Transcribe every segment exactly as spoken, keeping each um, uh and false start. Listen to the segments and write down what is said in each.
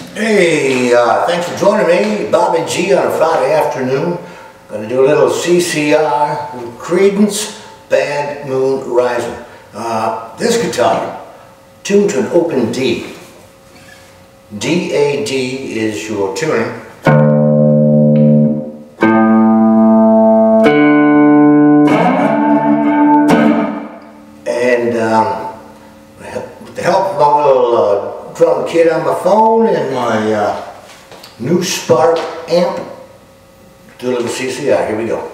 Hey, uh, thanks for joining me, Bobby G, on a Friday afternoon. Going to do a little C C R with Credence Bad Moon Rising. Uh, this guitar, tuned to an open D. D A D is your tuning. And um, with the help of my little uh, drum kit on my phone and my uh, new Spark amp, do a little C C R. Here we go.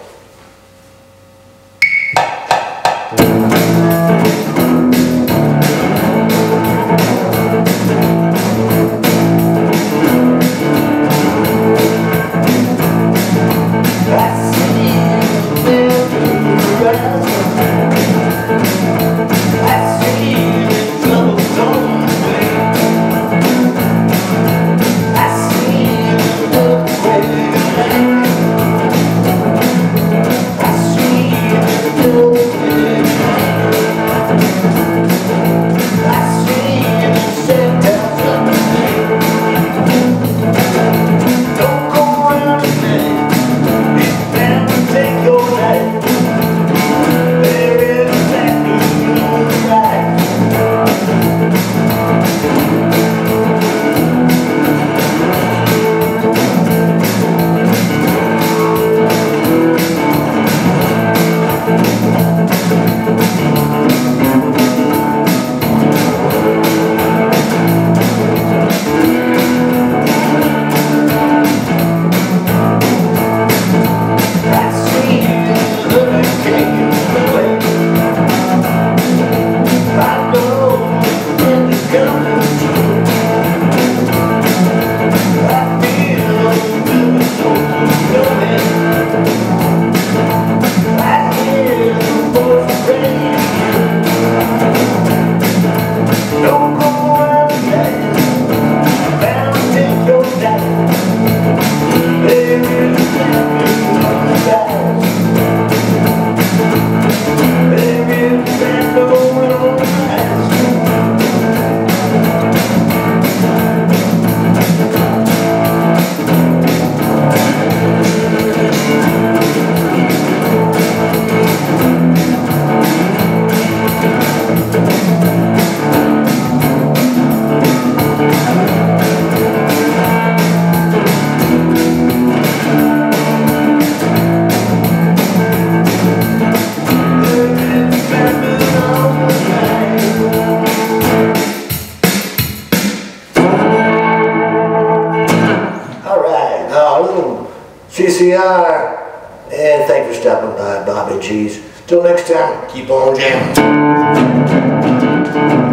C C R, and thank you for stopping by, BobbyGs. Till next time, keep on jamming.